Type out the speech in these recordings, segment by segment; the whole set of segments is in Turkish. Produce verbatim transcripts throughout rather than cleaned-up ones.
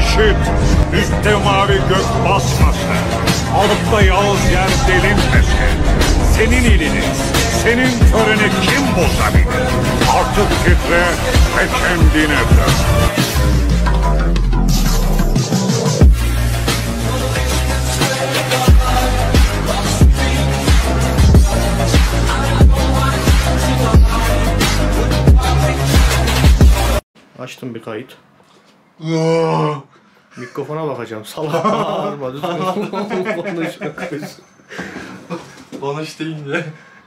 işit, üstte mavi gök basmasın, altta yağız yer delinmesin. Senin ilini, senin töreni kim bozabilir? Artık titre ve kendine dön. Açtım bir kayıt. Mikrofona bakacağım. Salak bağırma. Konuş. Konuş deyince.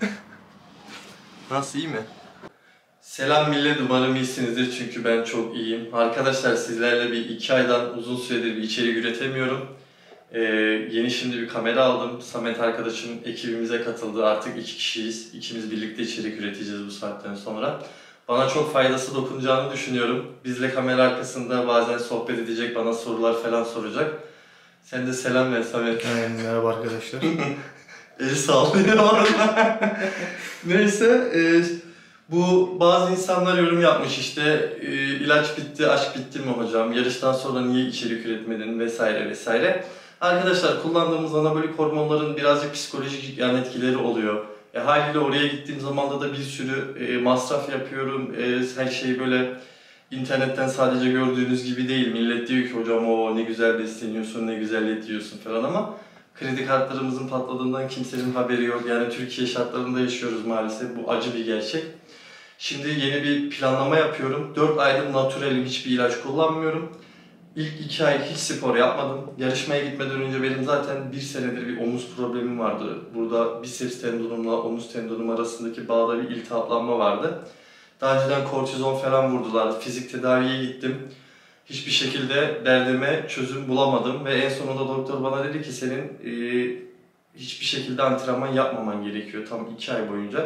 Nasıl, iyi mi? Selam millet, umarım iyisinizdir çünkü ben çok iyiyim. Arkadaşlar sizlerle bir iki aydan uzun süredir bir içerik üretemiyorum. Ee, yeni şimdi bir kamera aldım. Samet arkadaşım ekibimize katıldı. Artık iki kişiyiz. İkimiz birlikte içerik üreteceğiz bu saatten sonra. Bana çok faydası dokunacağını düşünüyorum. Bizle kamera arkasında bazen sohbet edecek, bana sorular falan soracak. Sen de selam ver Samet. Aynen, merhaba arkadaşlar. Eli sallıyor orada. Neyse, e, bu bazı insanlar yorum yapmış işte, e, ilaç bitti, aşk bitti mi hocam, yarıştan sonra niye içerik üretmedin vesaire vesaire. Arkadaşlar, kullandığımız anabolik hormonların birazcık psikolojik yan etkileri oluyor. E, haliyle oraya gittiğim zaman da bir sürü e, masraf yapıyorum. E, her şey böyle internetten sadece gördüğünüz gibi değil. Millet diyor ki hocam o ne güzel besleniyorsun, ne güzel et yiyorsun falan ama kredi kartlarımızın patladığından kimsenin haberi yok. Yani Türkiye şartlarında yaşıyoruz maalesef. Bu acı bir gerçek. Şimdi yeni bir planlama yapıyorum. dört aydır naturalim, hiçbir ilaç kullanmıyorum. İlk iki ay hiç spor yapmadım. Yarışmaya gitmeden önce benim zaten bir senedir bir omuz problemim vardı. Burada biceps tendonumla omuz tendonum arasındaki bağda bir iltihaplanma vardı. Daha önceden kortizon falan vurdular. Fizik tedaviye gittim. Hiçbir şekilde derdime çözüm bulamadım ve en sonunda doktor bana dedi ki senin e, hiçbir şekilde antrenman yapmaman gerekiyor tam iki ay boyunca.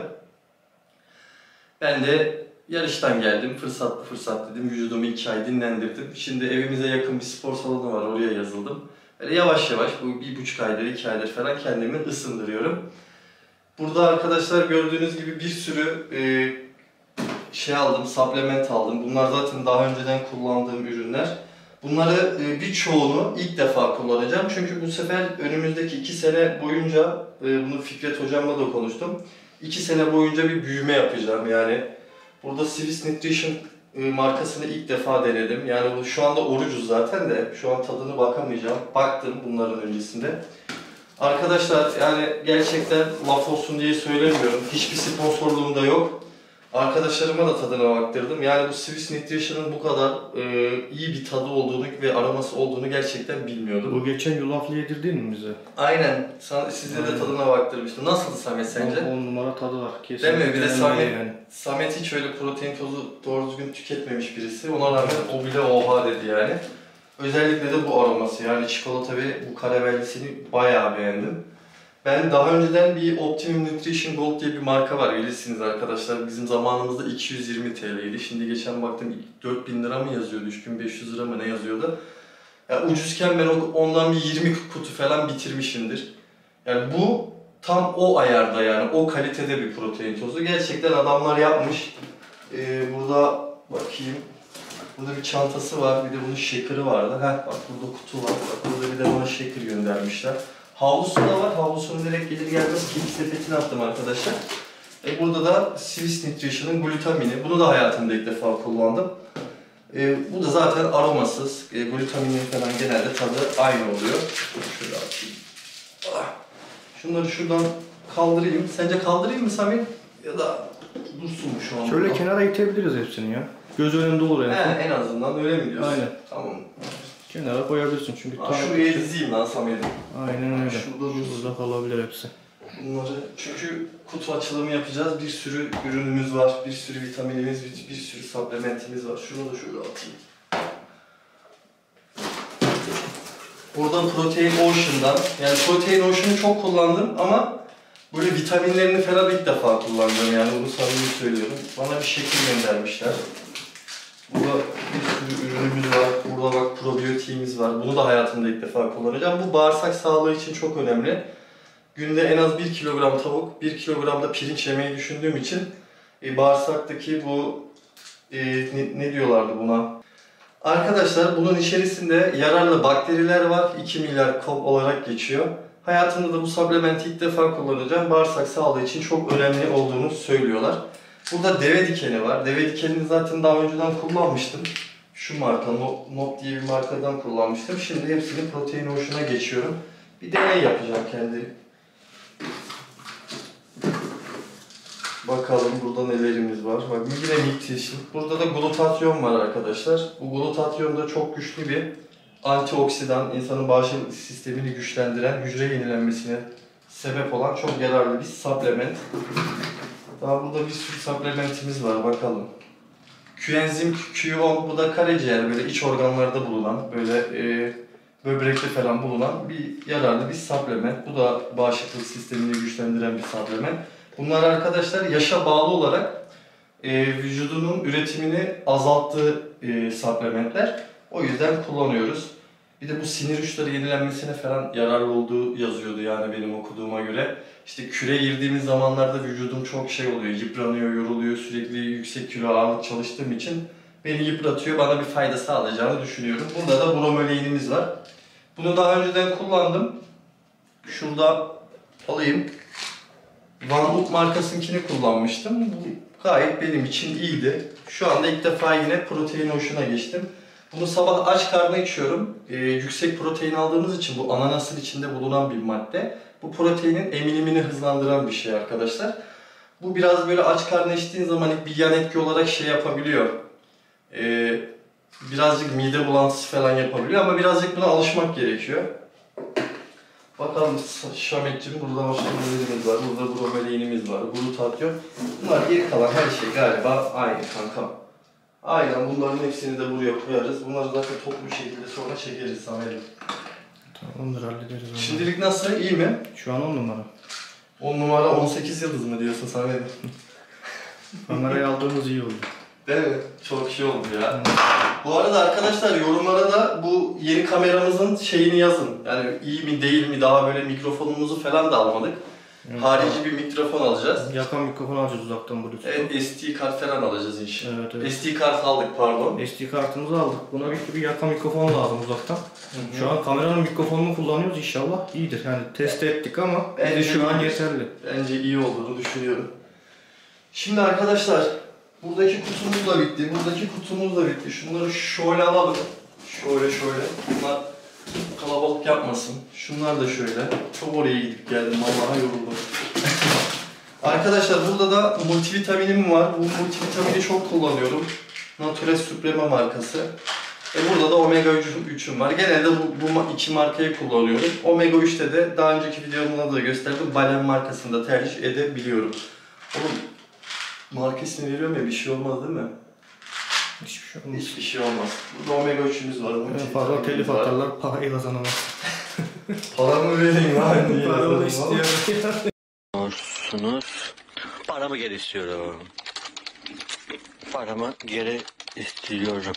Ben de yarıştan geldim, fırsatlı fırsat dedim, vücudumu iki ay dinlendirdim. Şimdi evimize yakın bir spor salonu var, oraya yazıldım. Böyle yavaş yavaş bu bir buçuk aydır, iki aydır falan kendimi ısındırıyorum. Burada arkadaşlar gördüğünüz gibi bir sürü e, şey aldım, supplement aldım. Bunlar zaten daha önceden kullandığım ürünler. Bunları e, birçoğunu ilk defa kullanacağım. Çünkü bu sefer önümüzdeki iki sene boyunca, e, bunu Fikret hocamla da konuştum. iki sene boyunca bir büyüme yapacağım yani. Burada Swiss Nutrition e, markasını ilk defa denedim. Yani bu şu anda orucuz zaten de şu an tadını bakamayacağım. Baktım bunların öncesinde. Arkadaşlar yani gerçekten laf olsun diye söylemiyorum. Hiçbir sponsorluğum da yok. Arkadaşlarıma da tadına baktırdım. Yani bu Swiss Nutrition'ın bu kadar e, iyi bir tadı olduğunu ve aroması olduğunu gerçekten bilmiyordum. Bu geçen yulaflı yedirdin mi bize? Aynen. Size de tadına baktırmıştım. Nasıldı Samet sence? on numara tadı var. Kesin. Değil mi? Bir de Samet, yani. Samet hiç öyle protein tozu doğru düzgün tüketmemiş birisi. Ona rağmen o bile oha dedi yani. Özellikle de bu aroması, yani çikolata ve bu karamellisini bayağı beğendim. Ben daha önceden bir Optimum Nutrition Gold diye bir marka var, bilirsiniz arkadaşlar. Bizim zamanımızda iki yüz yirmi TL'ydi. Şimdi geçen baktım dört bin lira mı yazıyordu, üç bin beş yüz lira mı ne yazıyordu. Yani ucuzken ben ondan bir yirmi kutu falan bitirmişimdir. Yani bu tam o ayarda, yani o kalitede bir protein tozu. Gerçekten adamlar yapmış. Ee, burada bakayım. Burada bir çantası var, bir de bunun shaker'ı vardı. Heh, bak burada kutu var, bak burada bir de bana shaker göndermişler. Havlusu da var, havlusunu direkt gelir gelmez kedi sepetine attım arkadaşlar. E burada da Swiss Nutrition'ın glutamini, bunu da hayatımda ilk defa kullandım. E, bu da zaten aromasız, e, glutaminin falan genelde tadı aynı oluyor. Şöyle atayım. Ah. Şunları şuradan kaldırayım. Sence kaldırayım mı Samir? Ya da dursun mu şu an? Şöyle kenara itebiliriz hepsini ya. Göz önünde olur yani. He, en azından öyle mi diyorsun? Aynen. Tamam. Kenara koyabilirsin çünkü. Aa, şuraya dizeyim lan Samir'im. Aynen öyle. Şurada, Şurada kalabilir hepsi. Bunları çünkü kutu açılımı yapacağız. Bir sürü ürünümüz var, bir sürü vitaminimiz, bir, bir sürü supplementimiz var. Şunu da şöyle atayım. Buradan Protein Ocean'dan, yani Protein Ocean'ı çok kullandım ama böyle vitaminlerini falan ilk defa kullandım, yani bunu samimi söylüyorum. Bana bir şekil göndermişler. Burada bir sürü ürünümüz var. Burada bak probiyotiğimiz var. Bunu da hayatımda ilk defa kullanacağım. Bu bağırsak sağlığı için çok önemli. Günde en az bir kilogram tavuk, bir kilogram da pirinç yemeyi düşündüğüm için e, bağırsaktaki bu e, ne, ne diyorlardı buna? Arkadaşlar bunun içerisinde yararlı bakteriler var. iki milyar kop olarak geçiyor. Hayatımda da bu supplementi ilk defa kullanacağım. Bağırsak sağlığı için çok önemli olduğunu söylüyorlar. Burada deve dikeni var. Deve dikenini zaten daha önceden kullanmıştım. Şu marka, Nob diye bir markadan kullanmıştım. Şimdi hepsinin protein hoşuna geçiyorum. Bir deney yapacağım kendi. Bakalım burada nelerimiz var. Bak yine Nutrition. Burada da glutatyon var arkadaşlar. Bu glutatyon da çok güçlü bir antioksidan, insanın bağışıklık sistemini güçlendiren, hücre yenilenmesine sebep olan çok yararlı bir supplement. Daha burada bir sürü supplementimiz var, bakalım. Coenzim Q on, bu da karaciğer, böyle iç organlarda bulunan, böyle e, böbrekte falan bulunan bir yararlı bir supplement. Bu da bağışıklık sistemini güçlendiren bir supplement. Bunlar arkadaşlar yaşa bağlı olarak e, vücudunun üretimini azalttığı e, supplementler. O yüzden kullanıyoruz. Bir de bu sinir uçları yenilenmesine falan yararlı olduğu yazıyordu yani benim okuduğuma göre. İşte küre girdiğimiz zamanlarda vücudum çok şey oluyor, yıpranıyor, yoruluyor, sürekli yüksek kilo ağırlık çalıştığım için beni yıpratıyor, bana bir fayda sağlayacağını düşünüyorum. Burada da bromelainimiz var. Bunu daha önceden kullandım. Şurada alayım. Vanwood markasınkini kullanmıştım. Bu gayet benim için iyiydi. Şu anda ilk defa yine protein hoşuna geçtim. Bunu sabah aç karnına içiyorum. Ee, yüksek protein aldığımız için bu ananasın içinde bulunan bir madde. Bu proteinin emilimini hızlandıran bir şey arkadaşlar. Bu biraz böyle aç karnına içtiğin zaman bir yan etki olarak şey yapabiliyor. Ee, birazcık mide bulantısı falan yapabiliyor ama birazcık buna alışmak gerekiyor. Bakalım Şametciğim, burada başka nelerimiz var, burada bromeleinimiz var, glutatyon. Bunlar geri kalan her şey galiba aynı kankam. Aynen, bunların hepsini de buraya koyarız. Bunları zaten toplu bir şekilde sonra çekeriz Samet'im. Tamamdır, hallederiz onu. Şimdilik nasıl? İyi mi? Şu an on numara. on numara on sekiz yıldız mı diyorsun Samet'im? Kamerayı aldığımız iyi oldu. Değil mi? Çok şey oldu ya. Bu arada arkadaşlar yorumlara da bu yeni kameramızın şeyini yazın. Yani iyi mi değil mi, daha böyle mikrofonumuzu falan da almadık. Evet, harici bir mikrofon alacağız. Yakan mikrofon alacağız uzaktan Bluetooth. Evet, S D kart falan alacağız inşallah. Evet, evet. S D kart aldık pardon. S D kartımızı aldık. Buna bir, bir yakan mikrofon lazım uzaktan. Hı hı. Şu an kameranın mikrofonunu kullanıyoruz, inşallah iyidir. Yani test ettik ama bence şu an yeterli. Bence iyi olduğunu düşünüyorum. Şimdi arkadaşlar, buradaki kutumuz da bitti, buradaki kutumuz da bitti. Şunları şöyle alalım. Şöyle şöyle. Bunlar kalabalık yapmasın. Şunlar da şöyle. Çok oraya gidip geldim, vallahi yoruldum. Arkadaşlar burada da multivitaminim var. Bu multivitamini çok kullanıyorum. Nature Suprema markası. E burada da omega üçüm var. Genelde bu, bu iki markayı kullanıyorum. omega üçte de daha önceki videomda da gösterdim. Balen markasını da tercih edebiliyorum. Oğlum, markasını veriyorum ya, bir şey olmaz değil mi? Hiçbir şey olmaz. Hiçbir şey olmaz. Burada omega üçümüz var. En fazla telif var. atarlar, parayı kazanamaz. Para mı vereyim lan? Niye Paramı istiyorum. Paramı geri istiyorum. Paramı geri istiyorum.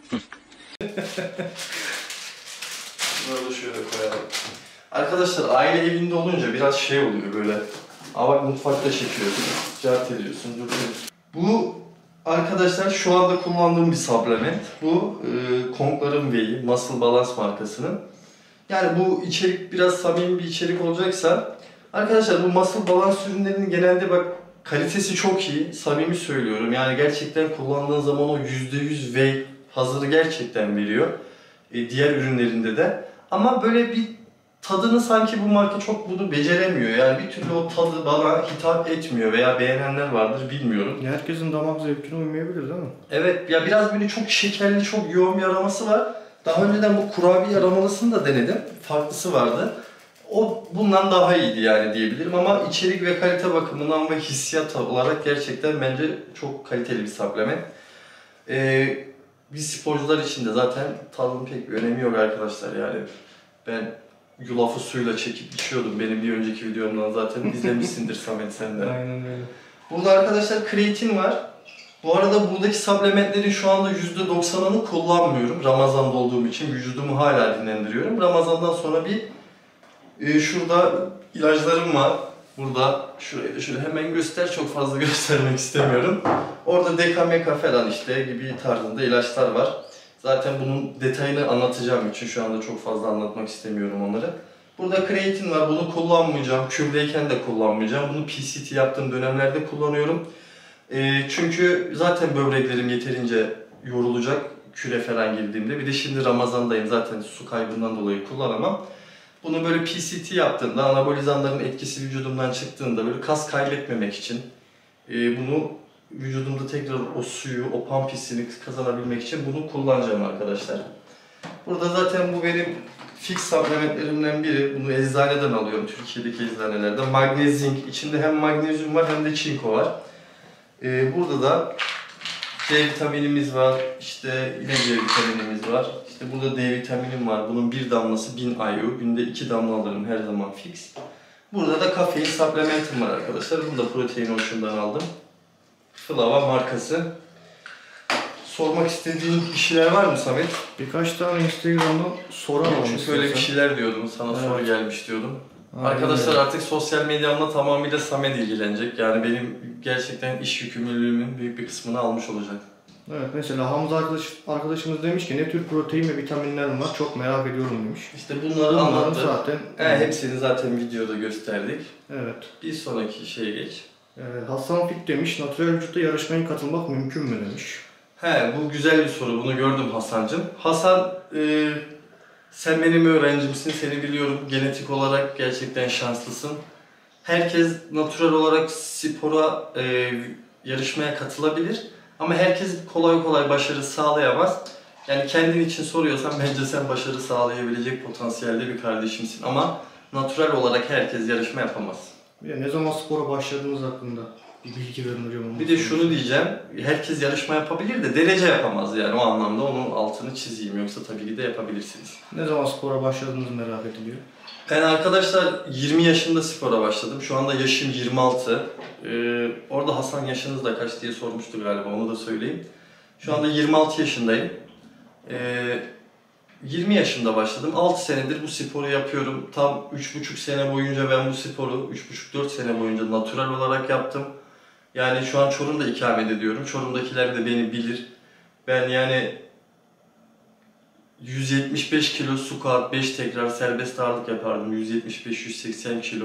Bunları da şöyle koyalım. Arkadaşlar aile evinde olunca biraz şey oluyor böyle. Aa bak, mutfakta çekiyorsun, cart ediyorsun, duruyorsun. Bu arkadaşlar şu anda kullandığım bir supplement. Bu e, Konkların Whey, Muscle Balance markasının. Yani bu içerik biraz samimi bir içerik olacaksa, arkadaşlar bu Muscle Balance ürünlerinin genelde bak kalitesi çok iyi, samimi söylüyorum. Yani gerçekten kullandığın zaman o yüzde yüz whey hazırı gerçekten veriyor. E, diğer ürünlerinde de. Ama böyle bir tadını sanki bu marka çok bunu beceremiyor. Yani bir türlü o tadı bana hitap etmiyor veya beğenenler vardır, bilmiyorum. Herkesin damak zevkine uymayabilir değil mi? Evet ya, biraz böyle çok şekerli, çok yoğun bir aroması var. Daha önceden bu kurabiye aromalısını da denedim. Farklısı vardı. O bundan daha iyiydi yani diyebilirim ama içerik ve kalite bakımından ve hissiyat olarak gerçekten bence çok kaliteli bir supplement. Ee, biz sporcular için de zaten tadının pek bir önemi yok arkadaşlar yani. Ben yulafı suyla çekip içiyordum, benim bir önceki videomdan zaten izlemişsindir Samet sen de. Aynen öyle. Burada arkadaşlar kreatin var. Bu arada buradaki supplementlerin şu anda yüzde doksanını kullanmıyorum. Ramazan'da olduğum için vücudumu hala dinlendiriyorum. Ramazan'dan sonra bir e, şurada ilaçlarım var. Burada şurayı da şöyle hemen göster, çok fazla göstermek istemiyorum. Orada deka meka falan işte gibi tarzında ilaçlar var. Zaten bunun detayını anlatacağım için şu anda çok fazla anlatmak istemiyorum onları. Burada kreatin var. Bunu kullanmayacağım. Kürdeyken de kullanmayacağım. Bunu P C T yaptığım dönemlerde kullanıyorum. E, çünkü zaten böbreklerim yeterince yorulacak küre falan girdiğimde. Bir de şimdi Ramazan'dayım. Zaten su kaybından dolayı kullanamam. Bunu böyle P C T yaptığımda, anabolizanların etkisi vücudumdan çıktığında böyle kas kaybetmemek için e, bunu vücudumda tekrar o suyu, o pump hissini kazanabilmek için bunu kullanacağım arkadaşlar. Burada zaten bu benim fix supplementlerimden biri. Bunu eczaneden alıyorum, Türkiye'deki eczanelerde. Magnezink. İçinde hem magnezyum var hem de çinko var. Ee, burada da D vitaminimiz var. İşte yine D vitaminimiz var. İşte burada D vitaminim var. Bunun bir damlası bin I U. Günde iki damla alırım her zaman fix. Burada da kafein supplementim var arkadaşlar. Bunu da Protein Ocean'dan aldım. Flava markası. Sormak istediğin bir şeyler var mı Samet? Birkaç tane Instagram'dan soran olmuş. Çünkü öyle bir şeyler diyordum, sana Evet. soru gelmiş diyordum. Aynen Arkadaşlar öyle. artık sosyal medyamla tamamıyla Samet ilgilenecek. Yani benim gerçekten iş yükümlülüğümün büyük bir kısmını almış olacak. Evet, mesela Hamza arkadaş, arkadaşımız demiş ki ne tür protein ve vitaminler var çok merak ediyorum demiş. İşte bunları Bunların anlattık. zaten. He, hepsini zaten videoda gösterdik. Evet. Bir sonraki şeye geç. Ee, Hasan Fit demiş, natürel vücutta yarışmaya katılmak mümkün mü demiş. He, bu güzel bir soru. Bunu gördüm Hasan'cığım. Hasan, e, sen benim öğrencimsin. Seni biliyorum. Genetik olarak gerçekten şanslısın. Herkes natürel olarak spora, e, yarışmaya katılabilir. Ama herkes kolay kolay başarı sağlayamaz. Yani kendin için soruyorsan bence sen başarı sağlayabilecek potansiyelde bir kardeşimsin. Ama natürel olarak herkes yarışma yapamaz. Bir de ne zaman spora başladığınız hakkında bir bilgi verin hocam. Bir de şunu diyeceğim, herkes yarışma yapabilir de derece yapamaz yani o anlamda onun altını çizeyim. Yoksa tabii ki de yapabilirsiniz. Ne zaman spora başladığınız merak ediliyor. Ben arkadaşlar yirmi yaşında spora başladım. Şu anda yaşım yirmi altı. Ee, orada Hasan yaşınız da kaç diye sormuştu galiba, onu da söyleyeyim. Şu anda yirmi altı yaşındayım. Ee, yirmi yaşında başladım. altı senedir bu sporu yapıyorum. Tam üç buçuk sene boyunca ben bu sporu üç buçuk dört sene boyunca natürel olarak yaptım. Yani şu an Çorum'da ikamet ediyorum. Çorum'dakiler de beni bilir. Ben yani yüz yetmiş beş kilo squat, beş tekrar serbest ağırlık yapardım. yüz yetmiş beş yüz seksen kilo.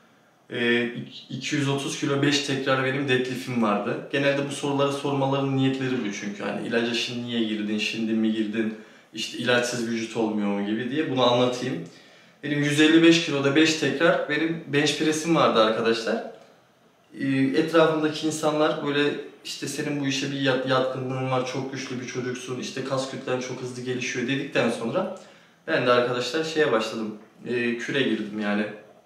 Ee, iki yüz otuz kilo beş tekrar benim deadlift'im vardı. Genelde bu soruları sormaların niyetleri bu çünkü. Hani ilaca şimdi niye girdin, şimdi mi girdin, işte ilaçsız vücut olmuyor mu gibi diye bunu anlatayım. Benim yüz elli beş kiloda beş tekrar benim bench press'im vardı arkadaşlar. Ee, etrafımdaki insanlar böyle işte senin bu işe bir yatkınlığın var, çok güçlü bir çocuksun, işte kas kütlen çok hızlı gelişiyor dedikten sonra ben de arkadaşlar şeye başladım, e, küre girdim yani.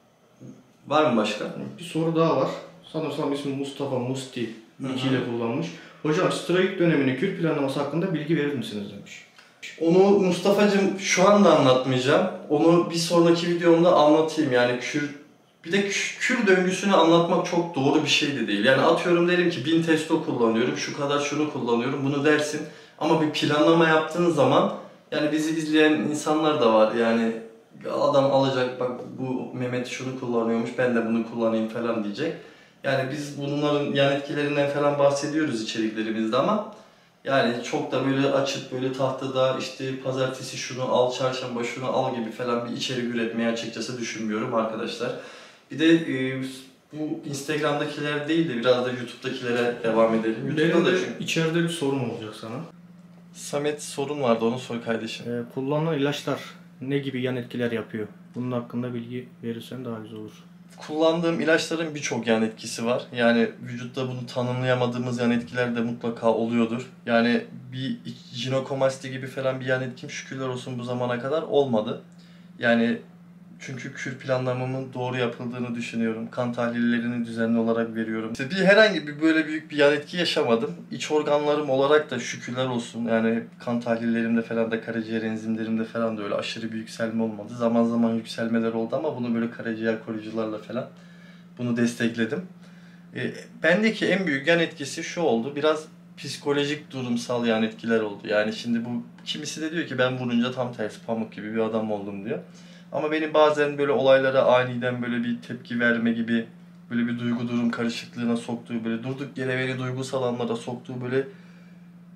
Var mı başka? Bir soru daha var. Sanırsam ismi Mustafa Musti ile kullanmış. Hocam steroid döneminin kür planlaması hakkında bilgi verir misiniz demiş. Onu Mustafa'cığım şu anda anlatmayacağım. Onu bir sonraki videomda anlatayım yani kür. Bir de kür döngüsünü anlatmak çok doğru bir şey de değil. Yani atıyorum derim ki bin testo kullanıyorum, şu kadar şunu kullanıyorum, bunu dersin. Ama bir planlama yaptığın zaman yani bizi izleyen insanlar da var yani adam alacak bak bu Mehmet şunu kullanıyormuş ben de bunu kullanayım falan diyecek. Yani biz bunların yan etkilerinden falan bahsediyoruz içeriklerimizde ama yani çok da böyle açıp böyle tahtada işte pazartesi şunu al, çarşamba şunu al gibi falan bir içerik üretmeyi açıkçası düşünmüyorum arkadaşlar. Bir de e, bu Instagram'dakiler değil de biraz da YouTube'dakilere devam edelim. YouTube'da Benim da de çünkü. içeride bir sorun olacak sana. Samet sorun vardı onu sor kardeşim. Ee, kullanılan ilaçlar ne gibi yan etkiler yapıyor? Bunun hakkında bilgi verirsen daha güzel olur. Kullandığım ilaçların birçok yan etkisi var. Yani vücutta bunu tanımlayamadığımız yan etkiler de mutlaka oluyordur. Yani bir jinekomasti gibi falan bir yan etkim şükürler olsun bu zamana kadar olmadı. Yani çünkü kür planlamamın doğru yapıldığını düşünüyorum. Kan tahlillerini düzenli olarak veriyorum. İşte bir herhangi bir böyle büyük bir yan etki yaşamadım. İç organlarım olarak da şükürler olsun. Yani kan tahlillerimde falan da karaciğer enzimlerimde falan da öyle aşırı bir yükselme olmadı. Zaman zaman yükselmeler oldu ama bunu böyle karaciğer koruyucularla falan bunu destekledim. E, bendeki en büyük yan etkisi şu oldu. Biraz psikolojik durumsal yan etkiler oldu. Yani şimdi bu kimisi de diyor ki ben vurunca tam tersi pamuk gibi bir adam oldum diyor. Ama benim bazen böyle olaylara aniden böyle bir tepki verme gibi böyle bir duygu durum karışıklığına soktuğu böyle durduk yere beni duygusal anlara soktuğu böyle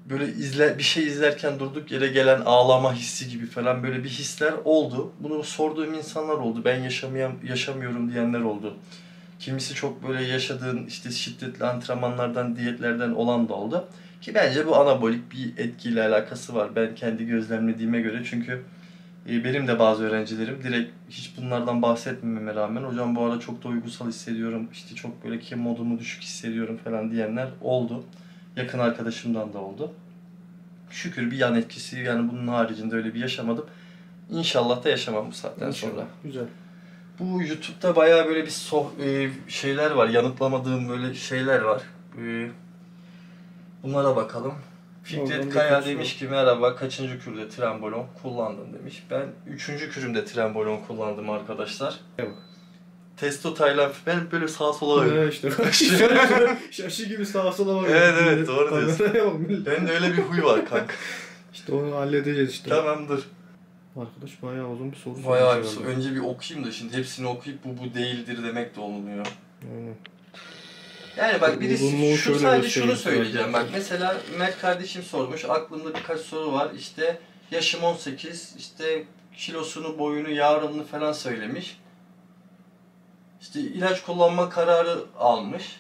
böyle izle bir şey izlerken durduk yere gelen ağlama hissi gibi falan böyle bir hisler oldu. Bunu sorduğum insanlar oldu. Ben yaşamayam yaşamıyorum diyenler oldu. Kimisi çok böyle yaşadığın işte şiddetli antrenmanlardan, diyetlerden olan da oldu. Ki bence bu anabolik bir etkiyle alakası var. Ben kendi gözlemlediğime göre çünkü benim de bazı öğrencilerim direkt hiç bunlardan bahsetmememe rağmen hocam bu ara çok da duygusal hissediyorum, işte çok böyle ki modumu düşük hissediyorum falan diyenler oldu. Yakın arkadaşımdan da oldu. Şükür bir yan etkisi yani bunun haricinde öyle bir yaşamadım. İnşallah da yaşamam bu saatten İnşallah. sonra. Güzel. Bu YouTube'da bayağı böyle bir soh e, şeyler var, yanıtlamadığım böyle şeyler var. E, bunlara bakalım. Fikret Kaya demiş ki merhaba, kaçıncı kürde trambolon kullandın demiş. Ben üçüncü kürümde trambolon kullandım arkadaşlar. Evet. Testo Taylan, ben böyle sağa sola Evet işte. Şaşı gibi sağa sola bakıyor. Evet evet doğru diyorsun. Ben Bende öyle bir huy var kanka. İşte onu halledeceğiz işte. Tamamdır. Arkadaş bayağı uzun bir soru Bayağı bir soru. Önce bir okuyayım da şimdi hepsini okuyup bu bu değildir demek de olmuyor. Aynen. Yani bak birisi şu sadece şunu söyleyeceğim. Bak. Bak mesela Mert kardeşim sormuş. Aklımda birkaç soru var. İşte yaşım on sekiz. İşte kilosunu, boyunu, yağ oranını falan söylemiş. İşte ilaç kullanma kararı almış.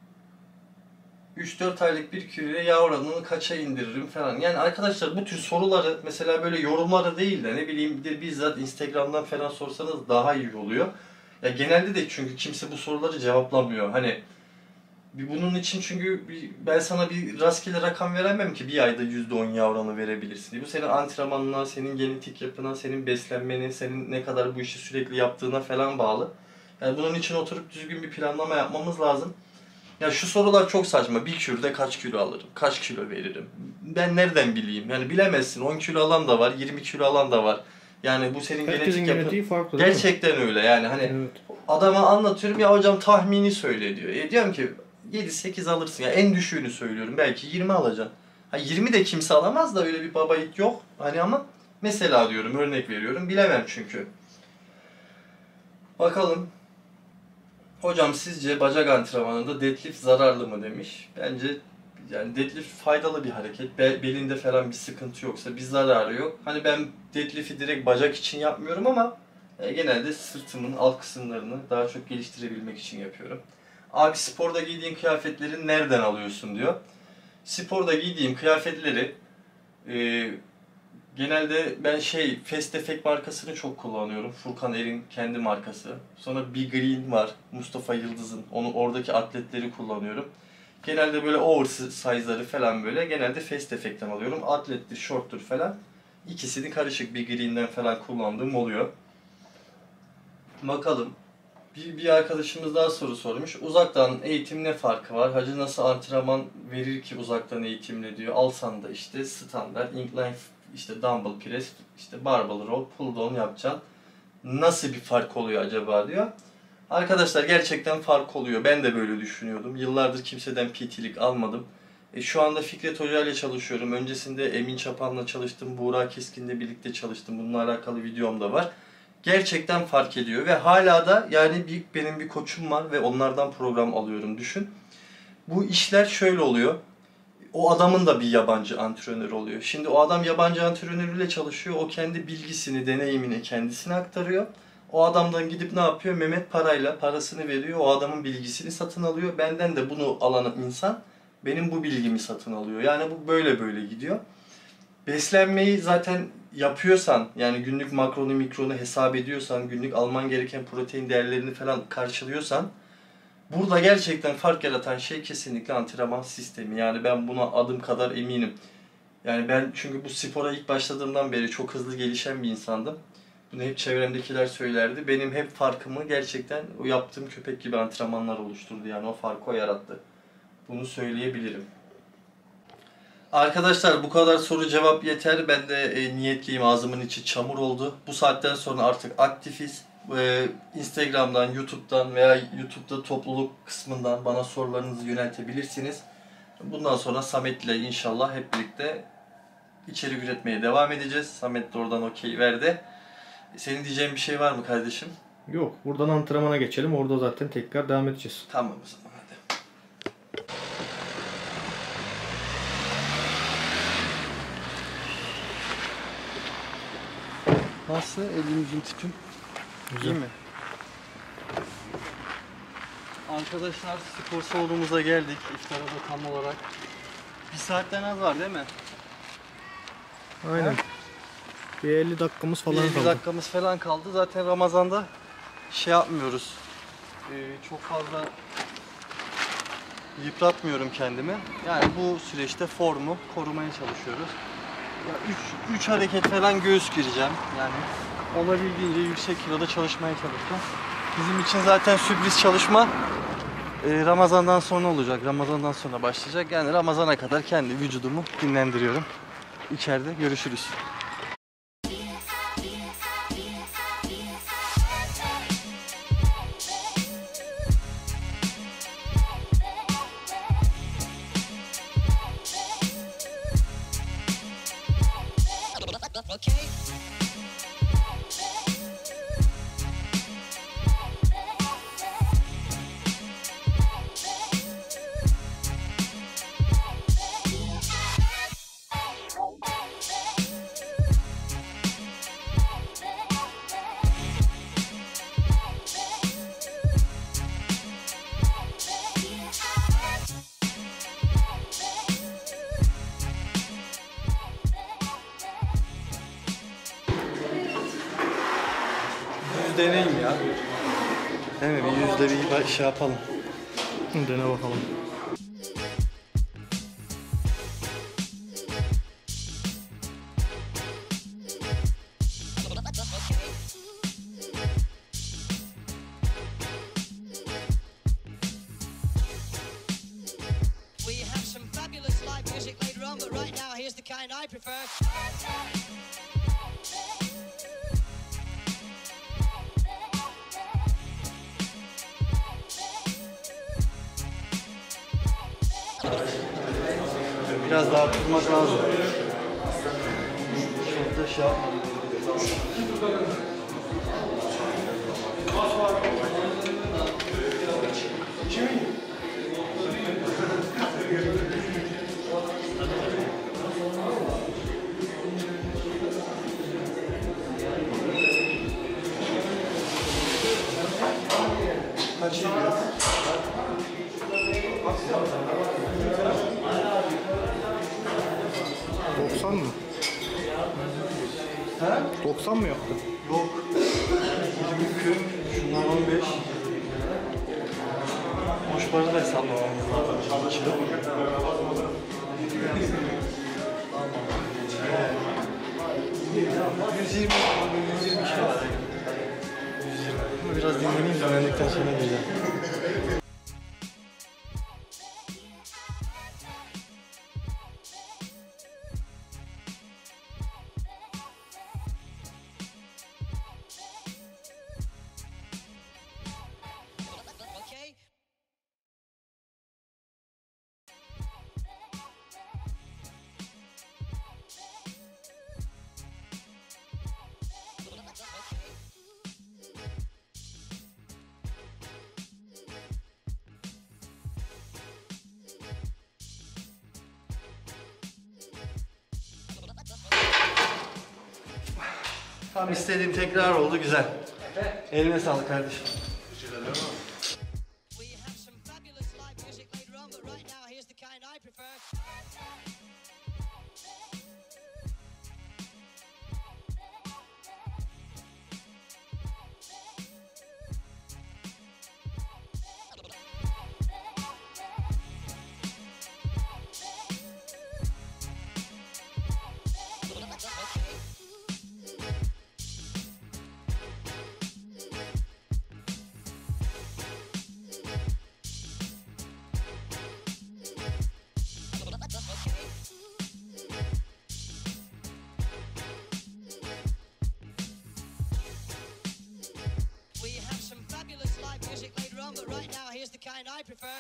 üç dört aylık bir kiloya yağ oranını kaça indiririm falan. Yani arkadaşlar bu tür soruları mesela böyle yorumlara değil de ne bileyim bir de bizzat Instagram'dan falan sorsanız daha iyi oluyor. Ya genelde de çünkü kimse bu soruları cevaplamıyor. Hani bir bunun için çünkü bir, ben sana bir rastgele rakam veremem ki bir ayda yüzde on yağ oranı verebilirsin diye. Bu senin antrenmanına, senin genetik yapına, senin beslenmene, senin ne kadar bu işi sürekli yaptığına falan bağlı. Yani bunun için oturup düzgün bir planlama yapmamız lazım. Ya şu sorular çok saçma. Bir kürde kaç kilo alırım? Kaç kilo veririm? Ben nereden bileyim? Yani bilemezsin. on kilo alan da var, yirmi kilo alan da var. Yani bu senin herkesin genetik yapın. farklı. Gerçekten öyle yani hani evet. Adama anlatıyorum ya hocam tahmini söyle diyor. E diyorum ki yedi sekiz alırsın ya yani en düşüğünü söylüyorum. Belki yirmi alacaksın. Ha yirmi de kimse alamaz da öyle bir baba yiğit yok. Hani ama mesela diyorum örnek veriyorum. Bilemem çünkü. Bakalım. Hocam sizce bacak antrenmanında deadlift zararlı mı demiş. Bence yani deadlift faydalı bir hareket. Be belinde falan bir sıkıntı yoksa bir zararı yok. Hani ben deadlift'i direkt bacak için yapmıyorum ama e, genelde sırtımın alt kısımlarını daha çok geliştirebilmek için yapıyorum. Abi sporda giydiğin kıyafetleri nereden alıyorsun diyor. Sporda giydiğim kıyafetleri e, genelde ben şey Fast Effect markasını çok kullanıyorum. Furkan Er'in kendi markası. Sonra Big Green var. Mustafa Yıldız'ın. Onu oradaki atletleri kullanıyorum. Genelde böyle oversize'ları falan böyle genelde Fast Effect'ten alıyorum. Atlettir, short'tur falan. İkisini karışık Big Green'den falan kullandığım oluyor. Bakalım. Bir, bir arkadaşımız daha soru sormuş. Uzaktan eğitim ne farkı var? Hacı nasıl antrenman verir ki uzaktan eğitimle diyor. Alsan da işte standart incline işte dumbbell press, işte barbell row, pull down yapacaksın. Nasıl bir fark oluyor acaba diyor. Arkadaşlar gerçekten fark oluyor. Ben de böyle düşünüyordum. Yıllardır kimseden P T'lik almadım. E, şu anda Fikret Hoca ile çalışıyorum. Öncesinde Emin Çapan'la çalıştım. Buğra Keskin'le birlikte çalıştım. Bununla alakalı videom da var. Gerçekten fark ediyor ve hala da yani bir, benim bir koçum var ve onlardan program alıyorum düşün. Bu işler şöyle oluyor. O adamın da bir yabancı antrenörü oluyor. Şimdi o adam yabancı antrenörüyle çalışıyor. O kendi bilgisini, deneyimini kendisine aktarıyor. O adamdan gidip ne yapıyor? Mehmet parayla parasını veriyor. O adamın bilgisini satın alıyor. Benden de bunu alan insan benim bu bilgimi satın alıyor. Yani bu böyle böyle gidiyor. Beslenmeyi zaten yapıyorsan, yani günlük makronu mikronu hesap ediyorsan, günlük alman gereken protein değerlerini falan karşılıyorsan, burada gerçekten fark yaratan şey kesinlikle antrenman sistemi. Yani ben buna adım kadar eminim. Yani ben çünkü bu spora ilk başladığımdan beri çok hızlı gelişen bir insandım. Bunu hep çevremdekiler söylerdi. Benim hep farkımı gerçekten o yaptığım köpek gibi antrenmanlar oluşturdu. Yani o farkı o yarattı. Bunu söyleyebilirim. Arkadaşlar bu kadar soru cevap yeter. Ben de e, niyetliyim. Ağzımın içi çamur oldu. Bu saatten sonra artık aktifiz. E, Instagram'dan, YouTube'dan veya YouTube'da topluluk kısmından bana sorularınızı yöneltebilirsiniz. Bundan sonra Samet'le inşallah hep birlikte içerik üretmeye devam edeceğiz. Samet de oradan okey verdi. Senin diyeceğin bir şey var mı kardeşim? Yok. Buradan antrenmana geçelim. Orada zaten tekrar devam edeceğiz. Tamam o zaman hadi. Nasıl? Elim yüzüm tipim. İyi mi? Arkadaşlar spor salonumuza geldik. İftara da tam olarak bir saatten az var değil mi? Aynen. Bir elli dakikamız falan Bir kaldı. dakikamız falan kaldı. Zaten Ramazan'da şey yapmıyoruz. Ee, çok fazla yıpratmıyorum kendimi. Yani bu süreçte formu korumaya çalışıyoruz. üç hareket falan göğüs gireceğim. Yani olabildiğince yüksek kiloda çalışmaya çalıştım. Bizim için zaten sürpriz çalışma e, Ramazan'dan sonra olacak. Ramazan'dan sonra başlayacak. Yani Ramazan'a kadar kendi vücudumu dinlendiriyorum. İçeride görüşürüz. Okay. Yüz deneyim ya. Değil mi? Bir yüzde bir şey yapalım. Dene bakalım. We have some fabulous live music later on, but right now here's the kind I prefer. Biraz daha tutmak lazım. Çok da şey yapmadım. Kaç yıl? doksan mı? He? doksan mı yaptın? Yok. yirmi kırk, şunlar on beş. Boş para da hesaplamam lazım. Kilo. yüz yirmi, yüz yirmi kilo var. yüz yirmi. Ama biraz dinleneyim, dinlendikten sonra geleceğim. Okay. Tam istediğim tekrar oldu, güzel. Eline sağlık kardeşim. We have some fabulous live music later on, but right now here's the kind I prefer. We have some fabulous live music later on, but right now here's the kind I prefer.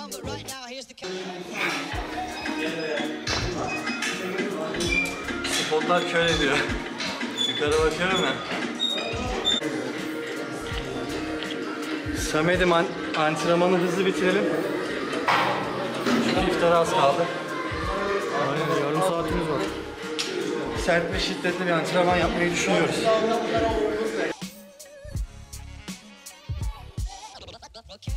on, but right now here's the kind. Spotlar kör ediyor. Yukarı bakıyorum ya. Samet'im an antrenmanı hızlı bitirelim. Çünkü iftara az kaldı. Aynen, yarım saatimiz var. Sert ve şiddetli bir antrenman yapmayı düşünüyoruz. Okay.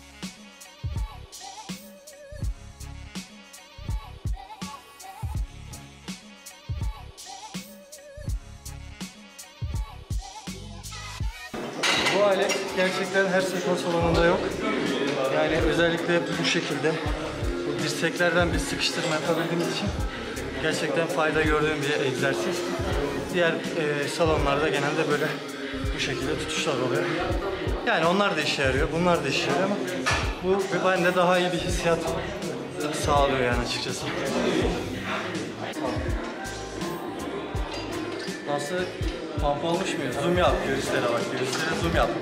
Bu alet gerçekten her spor salonunda yok. Yani özellikle bu şekilde bu dirseklerden bir sıkıştırma yapabildiğimiz için gerçekten fayda gördüğüm bir egzersiz. Diğer e, salonlarda genelde böyle bu şekilde tutuşlar oluyor. Yani onlar da işe yarıyor, bunlar da işe yarıyor ama bu bende daha iyi bir hissiyat sağlıyor yani açıkçası. Nasıl? Pump olmuş muyuz? Zoom yap, göğüslere bak, göğüslere zoom yap.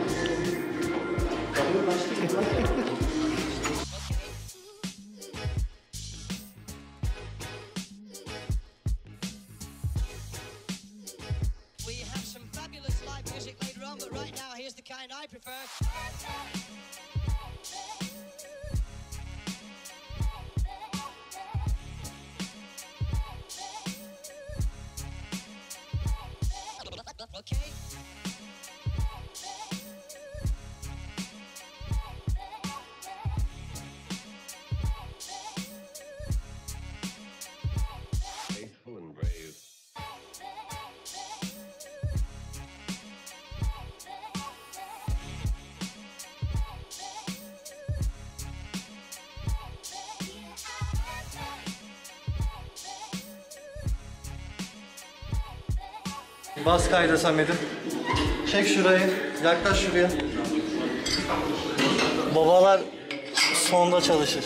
We have some fabulous live music later on, but right now here's the kind I prefer. Okay. Faithful and brave. Bas kayda Samet'im. Çek şurayı, yaklaş şuraya. Babalar sonda çalışır.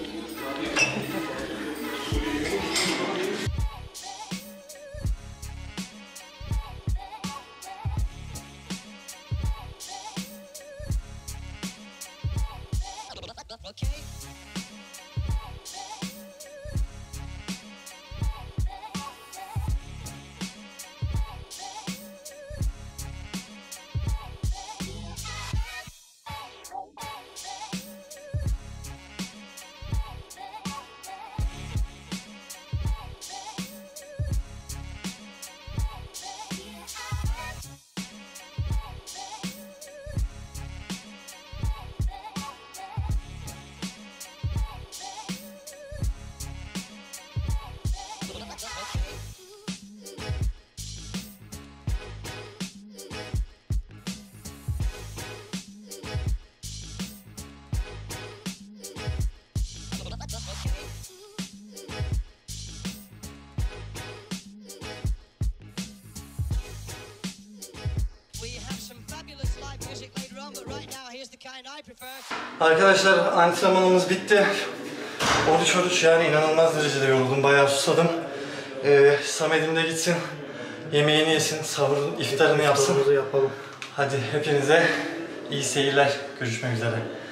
Okay. Arkadaşlar antrenmanımız bitti. oruç oruç yani inanılmaz derecede yoruldum. Bayağı susadım. Ee, Samet'im de gitsin. Yemeğini yesin, sahur iftarını yapsın. Yapalım. Hadi hepinize iyi seyirler. Görüşmek üzere.